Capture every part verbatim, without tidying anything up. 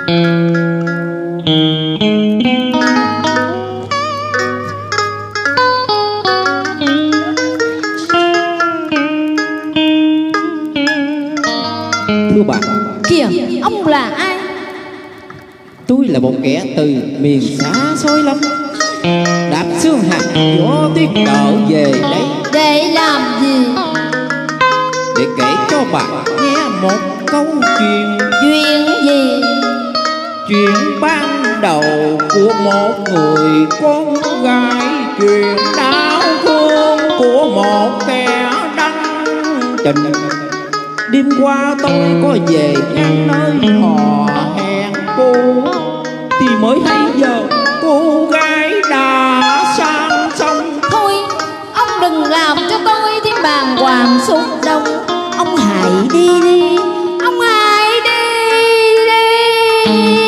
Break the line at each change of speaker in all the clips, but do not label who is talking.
Thưa bà.
Kìa, ông là ai?
Tôi là một kẻ từ miền xa xôi lắm, đạp xương hạt gió tuyết trở về đây.
Để làm gì?
Để kể cho bà nghe một câu chuyện.
Chuyện gì?
Chuyện ban đầu của một người con gái, chuyện đau thương của một kẻ đăng tình. Đêm qua tôi có về ngang nơi họ hẹn cô, thì mới thấy giờ cô gái đã sang sông.
Thôi, ông đừng làm cho tôi thêm bàng hoàng xúc động. Ông hãy đi đi, ông hãy đi đi.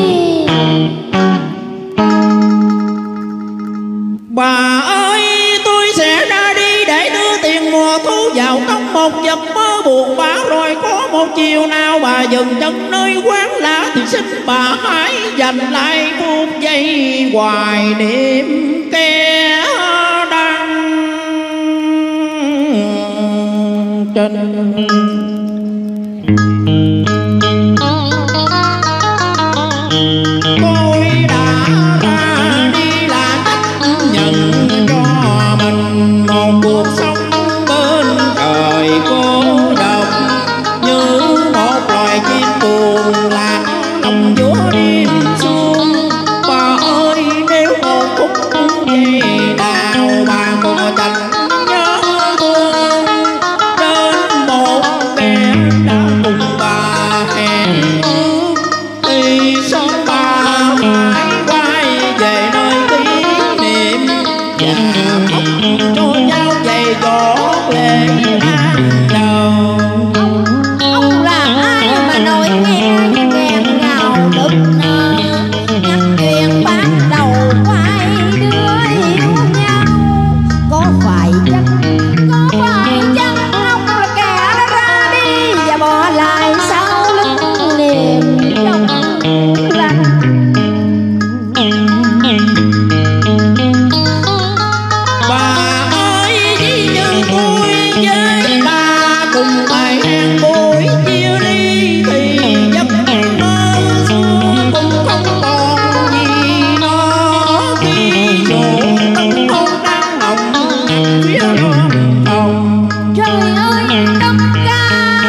Bà ơi, tôi sẽ ra đi để đưa tiền mùa thu vào trong một giấc mơ buồn bã. Rồi có một chiều nào bà dừng chân nơi quán lá, thì xin bà hãy dành lại phút giây hoài niệm kẻ đang trên. Tôi đã ra đi là chấp nhận cho mình một cuộc sống bên trời cô độc, như một loài chim buồn lạc nằm giữa đêm xuống. Bà ơi, nếu một phút giây nào bà còn dành nhớ thương đến một kẻ đã cùng bà hẹn ước, thì sớm bà phải quay về nơi kỷ niệm và khóc cho nhau dày dỗ lệ ban đầu.
Ông là ai mà nói nghe nghẹn ngào nức nở, nhắc chuyện ban đầu của hai đứa yêu nhau. Có phải chăng, có phải chăng ông là kẻ đã ra đi và bỏ lại sau lưng niềm trong lành?
Bà ơi, chỉ như tôi với bà cùng bài hẹn buổi chia ly, thì giấc mơ xưa cũng không còn gì nữa. Khi chỗ tâm hồn đang lòng ngập phía non hồng.
Trời ơi đất ca,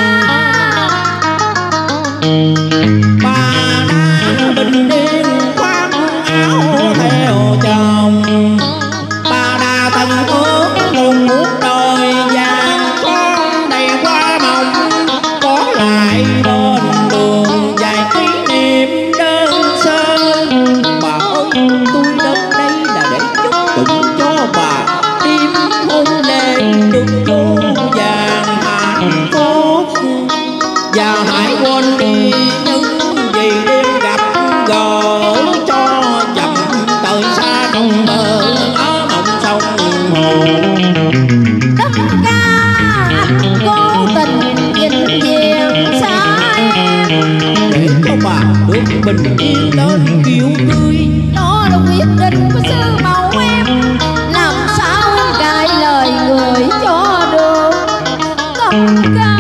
Bà đã bình yên khoác áo theo chồng. Bà đã từng ước cùng cuộc đời vàng son đầy hoa mộng, có lại bên đường dài kỷ niệm đơn sơ. Bà ơi, tôi đến đây là để chúc tụng cho bà đêm hôn lễ được vô vàng hạnh phúc. Và hãy quên đi những gì đêm gặp gỡ, cho chậm tới xa trong mơ ở mộng sông hồ.
đất ca, anh cố tình nhìn về xa em,
Để cho bà được bình yên đến kiểu cưới.
đó là quyết định của sư mẫu em. Làm sao em cãi lời người cho được? Tất ca,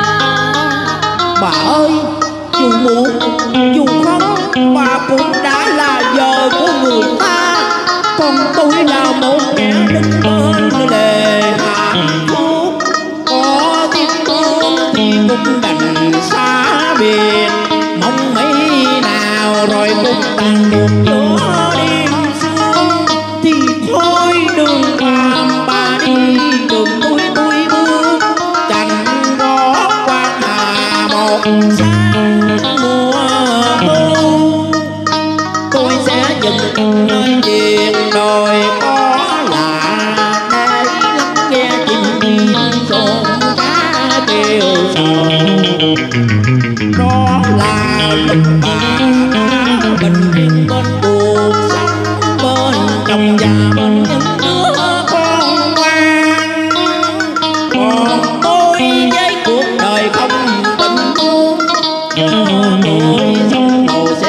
Bà ơi, dù muốn dù không, bà cũng đã là vợ của người ta. Còn tôi là một kẻ đứng bên lề hạnh phúc. Có tiếng thương thì cũng đành xa biệt, mong mấy nào rồi cũng tàn được giữa đêm sương. Thì thôi đừng làm bà đi, đường tôi tôi bước chẳng có quan hà một sáng mùa thu. Tôi sẽ dừng nơi chuyện đồi có lạ, để lắng nghe chim yên xôn cá kêu sầu. Đó là lúc bà đã bình yên bên cuộc sống, bên chồng và bên những đứa con ngoan. Còn tôi với cuộc đời không tình thương, tôi sống màu sẽ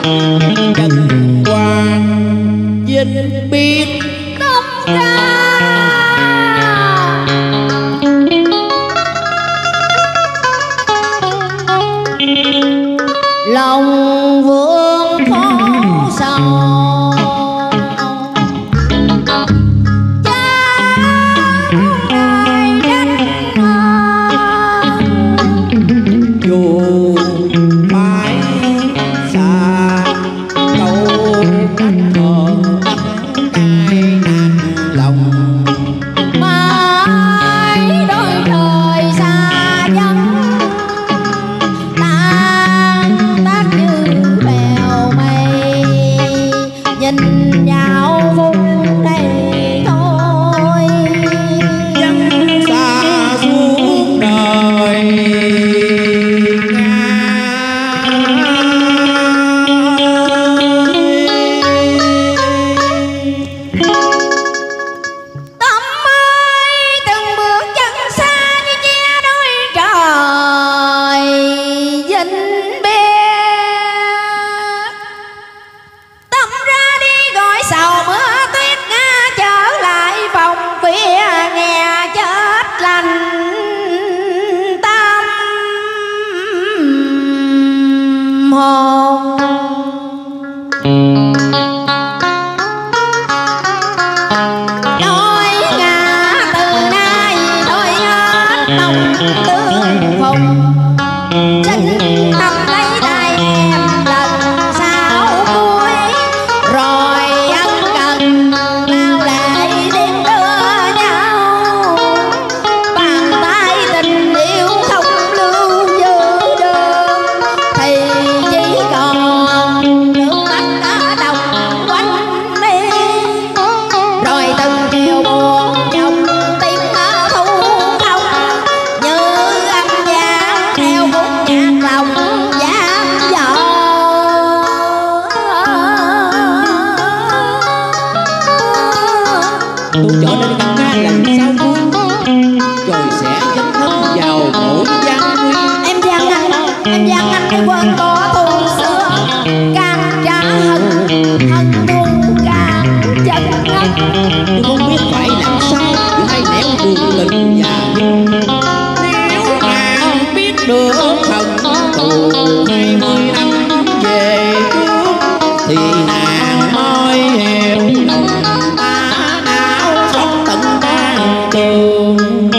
trần hoàng vinh biết
Tông ra lòng vương khó sầu,
dù phải xa câu cách hờn cay nặng lòng,
mãi đôi trời xa vắng tan tác như bèo mây, nhìn nhau phút đây thôi
dân xa xuống đời.
Tâm ơi từng bước chân xa như che đôi trời vinh biệt, tâm ra đi gọi sầu mưa tuyết nga trở lại phòng khuya nghe chết lành tâm hồn. Nói ngà từ nay thôi hết tông tương phùng, chính tâm lấy tay em lần sau cuối, rồi ân cần lao lệ đêm đưa nhau, bàn tay tình yêu không lưu giữ được, thì chỉ còn nước mắt cả đồng quanh đi, rồi từng chiều buồn trong tiếng thu không, như anh giang theo khúc nhạc lòng gian dở.
Tôi cho nên căn ca lần sau cuối, rồi sẽ dấn thân vào mỗi gian nguy.
Em gian anh, em gian anh để quên bỏ thù xưa, càng trả hận hận thù càng chân ngất.
Tôi không biết phải làm sao giữa hai nẻo đường tình và duyên. Nếu nàng biết được hận thù hai mươi năm về trước, thì nàng mới hiểu lòng ta não xót tận tan tường.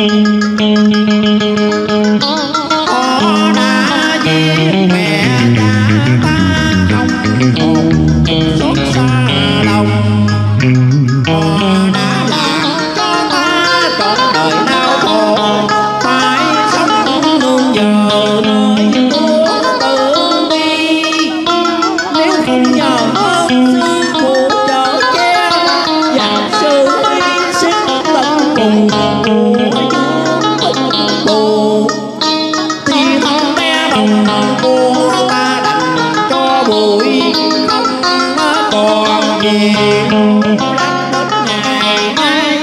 Họ đã giết mẹ cha ta không hồn xót xa lòng, họ đã làm cho ta trọn đời đau khổ, phải sống nương nhờ nơi của tự bi. Nếu không nhờ ơn sư phụ chở che và sự hy sinh tận cùng của dương tù, thì thân bé bồng của ta đành cho bụi không còn gì lắm đến ngày nay.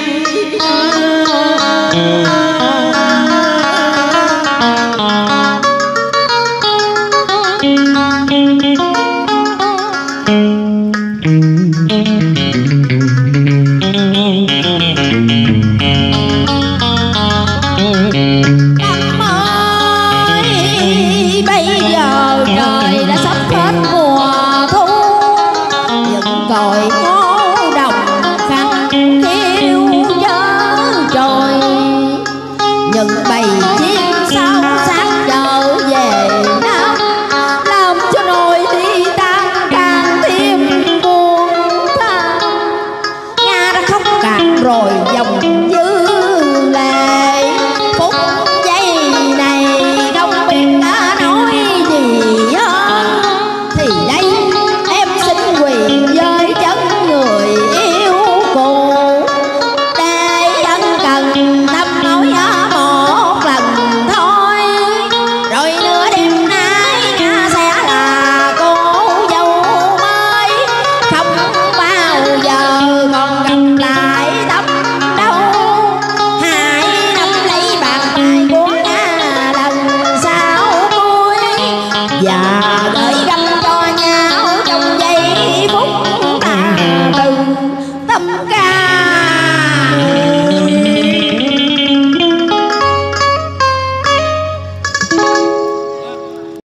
Tâm ơi bây giờ trời đã sắp hết mùa thu, những cội ngô đồng khăn kêu nhớ trời, những bầy chim sao sát trở về Nam, làm cho nỗi ly tan càng thêm buồn tha. Nga đã khóc cạn rồi dòng dư lệ, phút giây này không biết đã nói gì hơn, thì đây em xin quỳ với chân người yêu cũ, để ân cần tâm nói một lần thôi, rồi nửa đêm nay Nga sẽ là cô dâu mới, không bao giờ còn gặp lại tâm đâu. Hãy nắm lấy bàn tay của Nga lần sau cuối, và gửi gắm cho nhau trong à.